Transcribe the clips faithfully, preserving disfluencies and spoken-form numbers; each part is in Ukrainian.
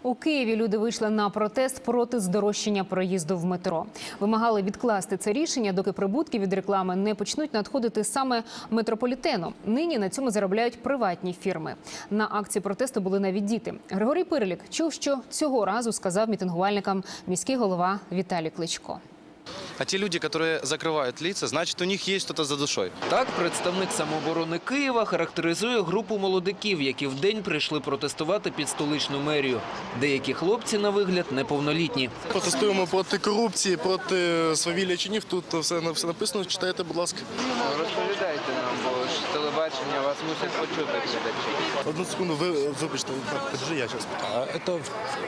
У Києві люди вийшли на протест проти здорожчання проїзду в метро. Вимагали відкласти це рішення, доки прибутки від реклами не почнуть надходити саме метрополітену. Нині на цьому заробляють приватні фірми. На акції протесту були навіть діти. Григорій Пирлік чув, що цього разу сказав мітингувальникам міський голова Віталій Кличко. А ті люди, які закривають лица, значить, у них є щось за душою. Так представник самооборони Києва характеризує групу молодиків, які вдень прийшли протестувати під столичну мерію. Деякі хлопці, на вигляд, неповнолітні. Протестуємо проти корупції, проти свавілля чинів. Тут все, все написано, читайте, будь ласка. Розповідайте нам, бо ж телебачення вас мусять почути глядачі. Одну секунду, ви, вибачте, подожди, я зараз. Это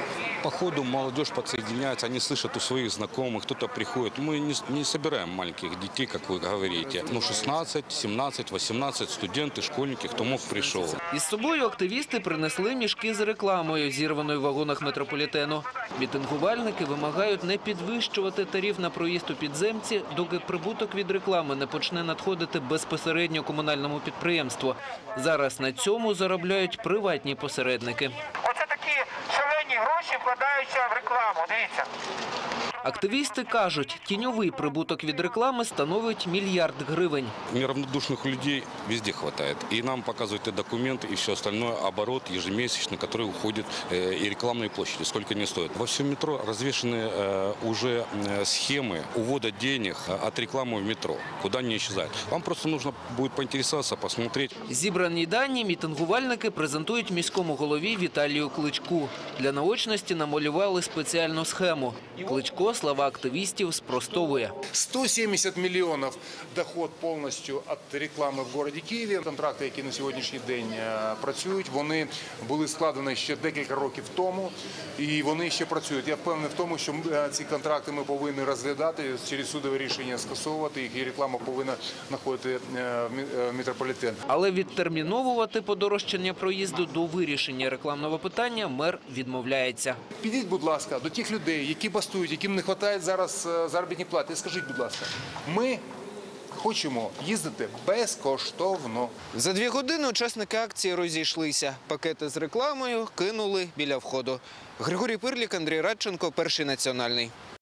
по ходу молодежь подсоединяется, они слышат у своих знакомых, кто-то приходит. Мы не, не собираем маленьких детей, как вы говорите. Ну, шістнадцять, сімнадцять, вісімнадцять студенти, школьники, хто мог, прийшов. Із собою активісти принесли мішки з рекламою, зірваною в вагонах метрополітену. Мітингувальники вимагають не підвищувати тариф на проїзд у підземці, доки прибуток від реклами не почне надходити безпосередньо комунальному підприємству. Зараз на цьому заробляють приватні посередники. Оце такі шалені гроші вкладаються в рекламу, дивіться. Активісти кажуть, тіньовий прибуток від реклами становить мільярд гривень. Неравнодушных людей везде хватает. И нам показывают и документы, и все остальное, оборот ежемесячный, который уходит, и рекламные площади, сколько они стоят. Во всем метро развешаны уже схемы увода денег от рекламы в метро, куда не исчезает. Вам просто нужно будет поинтересоваться, посмотреть. Зібрані дані мітингувальники презентують міському голові Віталію Кличку. Для наочності намалювали спеціальну схему. Кличко слова активістів спростовує. сто сімдесят мільйонів доход повністю від реклами в місті Києві. Контракти, які на сьогоднішній день працюють, вони були складені ще декілька років тому, і вони ще працюють. Я впевнений в тому, що ці контракти ми повинні розглядати, через судове рішення скасовувати їх, і реклама повинна знаходити метрополітен. Але відтерміновувати подорожчання проїзду до вирішення рекламного питання мер відмовляється. Підіть, будь ласка, до тих людей, які бастують, яким не вистачає зараз заробітні плати. Скажіть, будь ласка, ми хочемо їздити безкоштовно. За дві години учасники акції розійшлися. Пакети з рекламою кинули біля входу. Григорій Пирлік, Андрій Радченко, Перший національний.